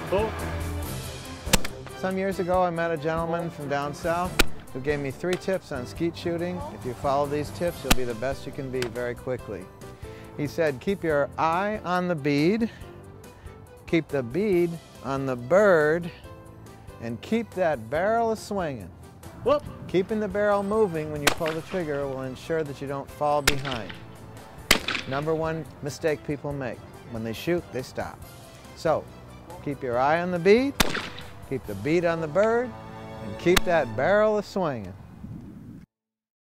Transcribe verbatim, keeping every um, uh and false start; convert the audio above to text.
Cool. Some years ago, I met a gentleman from down south who gave me three tips on skeet shooting. If you follow these tips, you'll be the best you can be very quickly. He said, keep your eye on the bead, keep the bead on the bird, and keep that barrel a-swinging. Whoop. Keeping the barrel moving when you pull the trigger will ensure that you don't fall behind. Number one mistake people make. When they shoot, they stop. So, keep your eye on the bead, keep the bead on the bird, and keep that barrel a-swinging.